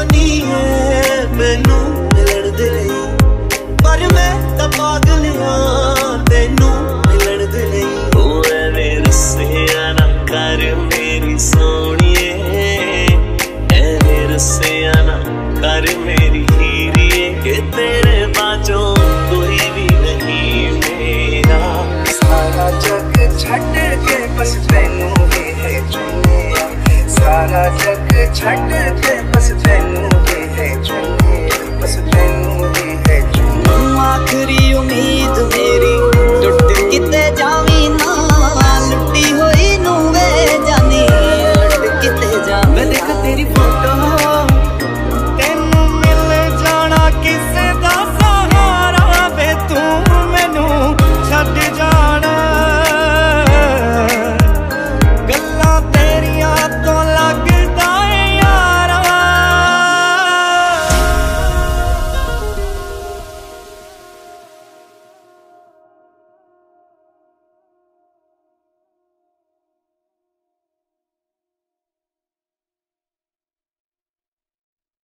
जानी है मैनू मिलन दे लई, पर मैं तां पागल हां तैनू मिलन दे लई। ओ ऐवें रस्सियां ना कर मेरी सोहणीए, ऐवें रस्सियां ना कर मेरी हीरिए, कि तेरे बाजों कोई भी नहीं मेरा। सारा जग छड्ड के बस तैनू ही है चुनिया, सारा जग छड्ड के बस तैनू ही है चुनिया, बस तैनू ही है चुनिया। आखिरी उम्मीद मेरी टुट किते जावी ना, लुटी होई नू वे जानी लुट किते जा। मैं देख तेरी फोटो